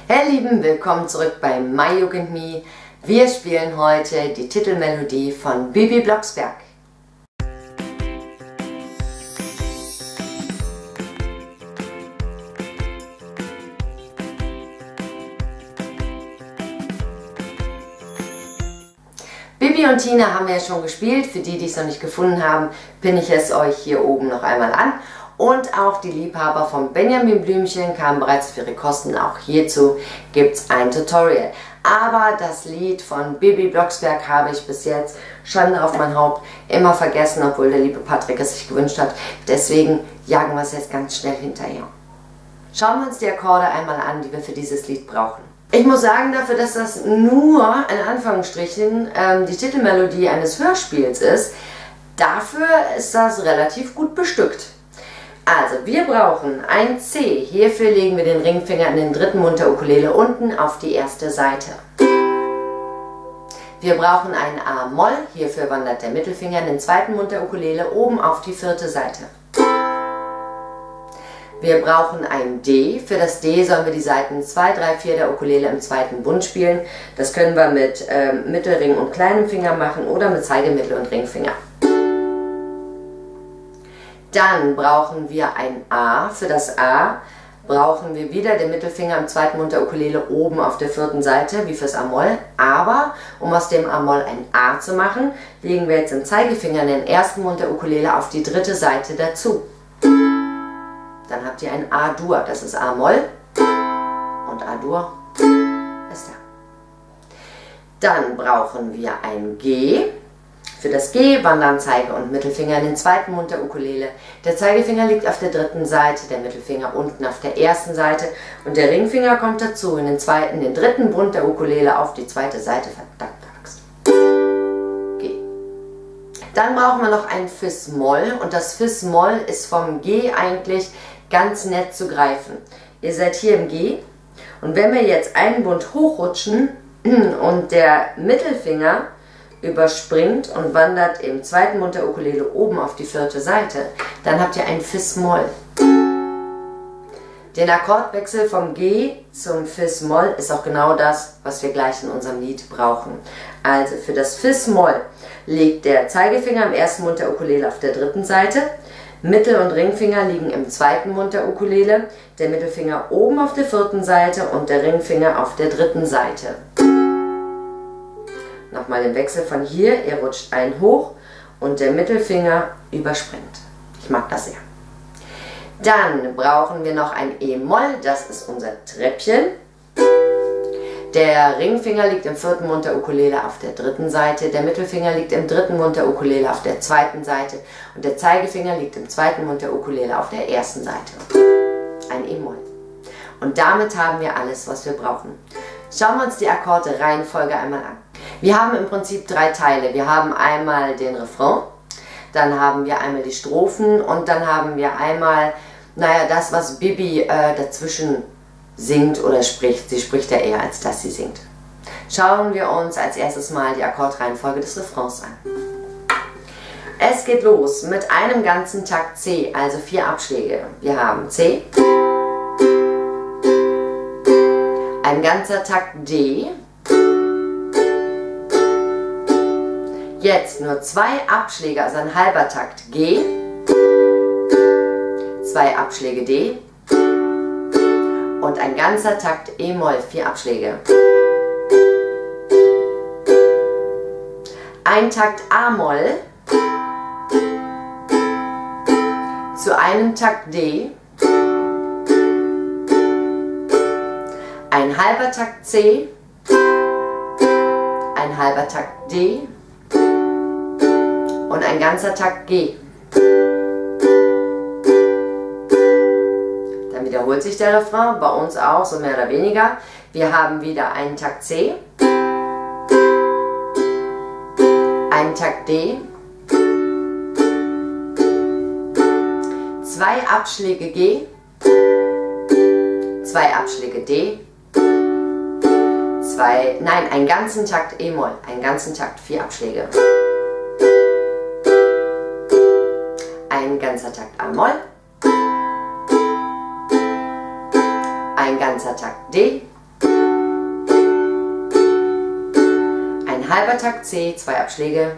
Hey Lieben, willkommen zurück bei My Jugend Me. Wir spielen heute die Titelmelodie von Bibi Blocksberg. Bibi und Tina haben wir ja schon gespielt. Für die, die es noch nicht gefunden haben, pinne ich es euch hier oben noch einmal an. Und auch die Liebhaber von Benjamin Blümchen kamen bereits für ihre Kosten. Auch hierzu gibt es ein Tutorial. Aber das Lied von Bibi Blocksberg habe ich bis jetzt, Schande auf mein Haupt, immer vergessen, obwohl der liebe Patrick es sich gewünscht hat. Deswegen jagen wir es jetzt ganz schnell hinterher. Schauen wir uns die Akkorde einmal an, die wir für dieses Lied brauchen. Ich muss sagen, dafür, dass das nur, in Anführungsstrichen, die Titelmelodie eines Hörspiels ist, dafür ist das relativ gut bestückt. Also, wir brauchen ein C. Hierfür legen wir den Ringfinger in den dritten Mund der Ukulele unten auf die erste Seite. Wir brauchen ein A-Moll. Hierfür wandert der Mittelfinger in den zweiten Mund der Ukulele oben auf die vierte Seite. Wir brauchen ein D. Für das D sollen wir die Seiten 2, 3, 4 der Ukulele im zweiten Bund spielen. Das können wir mit Mittelring und kleinem Finger machen oder mit Zeigemittel und Ringfinger. Dann brauchen wir ein A. Für das A brauchen wir wieder den Mittelfinger im zweiten Mund der Ukulele oben auf der vierten Seite, wie fürs A-Moll. Aber, um aus dem A-Moll ein A zu machen, legen wir jetzt den Zeigefinger in den ersten Mund der Ukulele auf die dritte Seite dazu. Dann habt ihr ein A-Dur, das ist A-Moll und A-Dur ist da. Dann brauchen wir ein G. Für das G wandern Zeige und Mittelfinger in den zweiten Mund der Ukulele. Der Zeigefinger liegt auf der dritten Seite, der Mittelfinger unten auf der ersten Seite und der Ringfinger kommt dazu in den dritten Bund der Ukulele auf die zweite Seite. Verdammt Axt. G. Dann brauchen wir noch ein Fis-Moll und das Fis-Moll ist vom G eigentlich ganz nett zu greifen. Ihr seid hier im G und wenn wir jetzt einen Bund hochrutschen und der Mittelfinger überspringt und wandert im zweiten Mund der Ukulele oben auf die vierte Seite, dann habt ihr ein Fis-Moll. Den Akkordwechsel vom G zum Fis-Moll ist auch genau das, was wir gleich in unserem Lied brauchen. Also für das Fis-Moll liegt der Zeigefinger im ersten Mund der Ukulele auf der dritten Seite, Mittel- und Ringfinger liegen im zweiten Mund der Ukulele, der Mittelfinger oben auf der vierten Seite und der Ringfinger auf der dritten Seite. Nochmal den Wechsel von hier, ihr rutscht einen hoch und der Mittelfinger überspringt. Ich mag das sehr. Dann brauchen wir noch ein E-Moll, das ist unser Treppchen. Der Ringfinger liegt im vierten Mund der Ukulele auf der dritten Seite, der Mittelfinger liegt im dritten Mund der Ukulele auf der zweiten Seite und der Zeigefinger liegt im zweiten Mund der Ukulele auf der ersten Seite. Ein E-Moll. Und damit haben wir alles, was wir brauchen. Schauen wir uns die Akkorde-Reihenfolge einmal an. Wir haben im Prinzip drei Teile. Wir haben einmal den Refrain, dann haben wir einmal die Strophen und dann haben wir einmal, das, was Bibi dazwischen singt oder spricht. Sie spricht ja eher, als dass sie singt. Schauen wir uns als erstes mal die Akkordreihenfolge des Refrains an. Es geht los mit einem ganzen Takt C, also 4 Abschläge. Wir haben C, ein ganzer Takt D, jetzt nur 2 Abschläge, also ein halber Takt G, 2 Abschläge D und ein ganzer Takt E-Moll, 4 Abschläge. Ein Takt A-Moll zu einem Takt D, ein halber Takt C, ein halber Takt D und ein ganzer Takt G. Dann wiederholt sich der Refrain, bei uns auch, so mehr oder weniger. Wir haben wieder einen Takt C, einen Takt D, 2 Abschläge G, 2 Abschläge D, einen ganzen Takt E-Moll, einen ganzen Takt 4 Abschläge. Ein ganzer Takt A-Moll, ein ganzer Takt D, Ein halber Takt C, 2 Abschläge.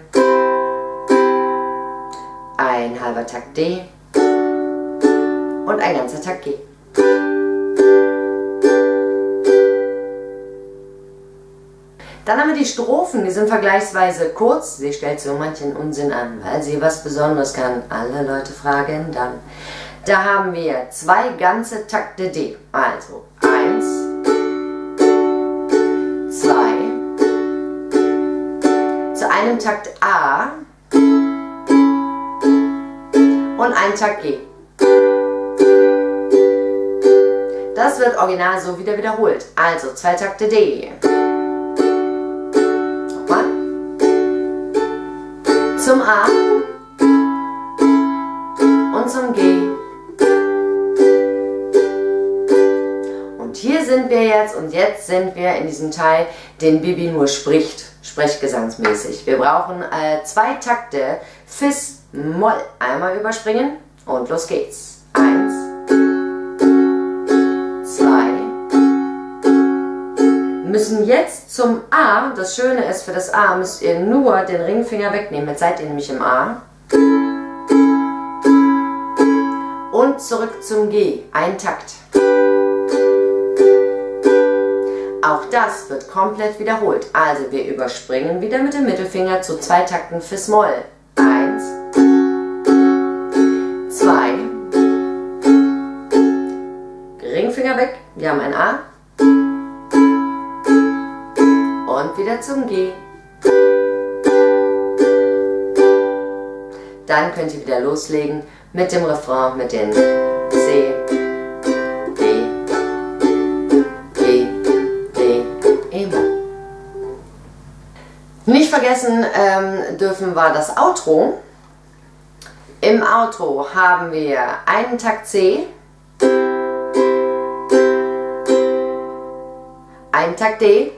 Ein halber Takt D. Und ein ganzer Takt G. Dann haben wir die Strophen, die sind vergleichsweise kurz. Sie stellt so manchen Unsinn an, weil sie was Besonderes kann. Alle Leute fragen dann. Da haben wir 2 ganze Takte D. Also 1, 2. Zu einem Takt A und ein Takt G. Das wird original so wieder wiederholt. Also 2 Takte D. Nochmal. Zum A und zum G. Und hier sind wir jetzt, und jetzt sind wir in diesem Teil, den Bibi nur spricht, sprechgesangsmäßig. Wir brauchen 2 Takte Fis Moll. Einmal überspringen und los geht's. 1, 2. Müssen jetzt zum A, das Schöne ist, für das A müsst ihr nur den Ringfinger wegnehmen, jetzt seid ihr nämlich im A. Und zurück zum G, ein Takt. Auch das wird komplett wiederholt. Also wir überspringen wieder mit dem Mittelfinger zu 2 Takten Fis Moll. 1, 2. Ringfinger weg, wir haben ein A. Und wieder zum G. Dann könnt ihr wieder loslegen mit dem Refrain, mit den C, D, G, D, E Moll. Nicht vergessen dürfen wir das Outro. Im Outro haben wir einen Takt C, einen Takt D,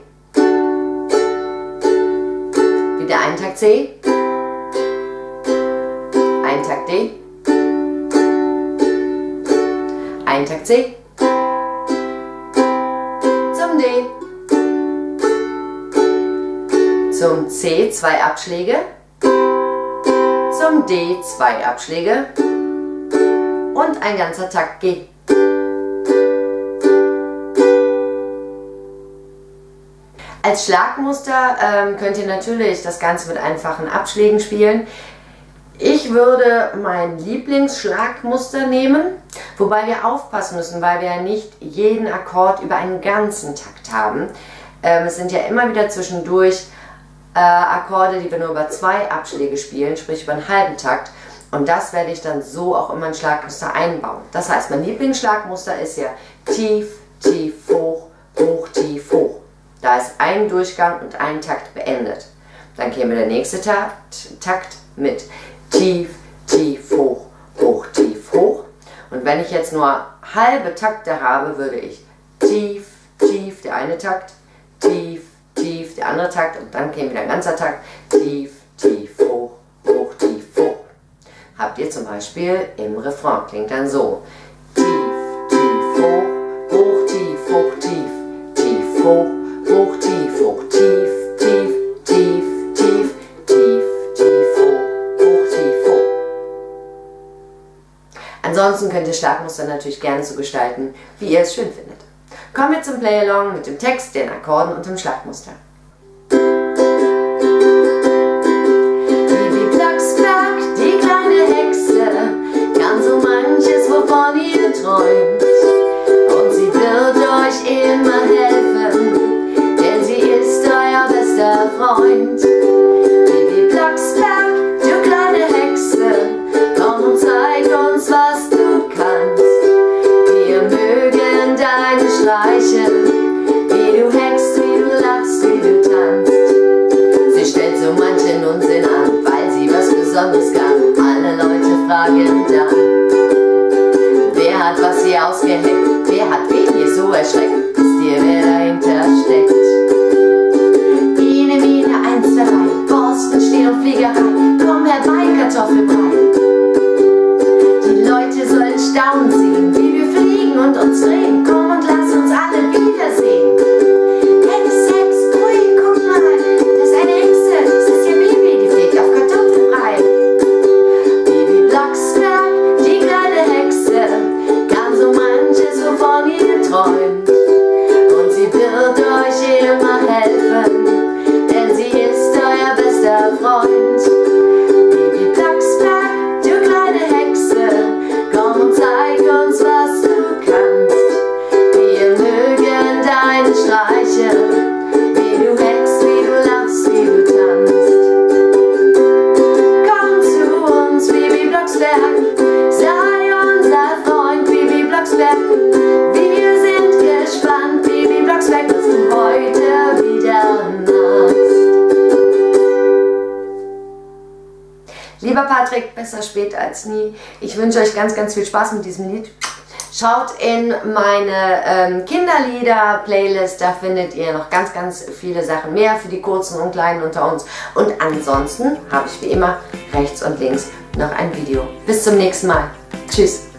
wieder einen Takt C, einen Takt D, einen Takt C, zum D, zum C 2 Abschläge, zum D 2 Abschläge und ein ganzer Takt G. Als Schlagmuster könnt ihr natürlich das Ganze mit einfachen Abschlägen spielen. Ich würde mein Lieblingsschlagmuster nehmen, wobei wir aufpassen müssen, weil wir ja nicht jeden Akkord über einen ganzen Takt haben. Es sind ja immer wieder zwischendurch Akkorde, die wir nur über 2 Abschläge spielen, sprich über einen halben Takt. Und das werde ich dann so auch in mein Schlagmuster einbauen. Das heißt, mein Lieblingsschlagmuster ist ja tief, tief, hoch, hoch, tief, hoch. Da ist ein Durchgang und ein Takt beendet. Dann käme der nächste Takt mit tief, tief, hoch, hoch, tief, hoch. Und wenn ich jetzt nur halbe Takte habe, würde ich tief, tief, der eine Takt, tief, tief, der andere Takt und dann käme wieder ein ganzer Takt, tief, tief, hoch, hoch, tief, hoch. Habt ihr zum Beispiel im Refrain, klingt dann so. Tief, tief, hoch, hoch, tief, hoch, tief, tief, hoch, hoch, tief, hoch, tief, tief, tief, tief, tief, tief, hoch, hoch, tief, hoch. Ansonsten könnt ihr Schlagmuster natürlich gerne so gestalten, wie ihr es schön findet. Kommen wir zum Play-Along mit dem Text, den Akkorden und dem Schlagmuster. Bibi Blocksberg, die kleine Hexe, kann so manches, wovon ihr träumt. Und sie wird euch immer helfen, denn sie ist euer bester Freund. Bibi Blocksberg, du kleine Hexe, komm und zeig uns, was du kannst. Wir mögen deine Streiche, wie du hackst, wie du lachst, wie du tanzt. Sie stellt so manchen Unsinn an, weil sie was Besonderes kann. Alle Leute fragen dann, wer hat was hier ausgeheckt? Wer hat wen hier so erschreckt? Wisst ihr, wer dahinter steckt? Ine, Mine, 1, 2, 3, Borsten, Stier und Fliegerei, komm herbei, Kartoffelbrei. Die Leute sollen staunen sehen, wie wir fliegen und uns drehen. Komm und lass uns alle wiedersehen. Hey, Sex, ui, guck mal, das ist eine Lieber Patrick, besser spät als nie. Ich wünsche euch ganz, ganz viel Spaß mit diesem Lied. Schaut in meine Kinderlieder-Playlist, da findet ihr noch ganz, ganz viele Sachen mehr für die Kurzen und Kleinen unter uns. Und ansonsten habe ich wie immer rechts und links noch ein Video. Bis zum nächsten Mal. Tschüss.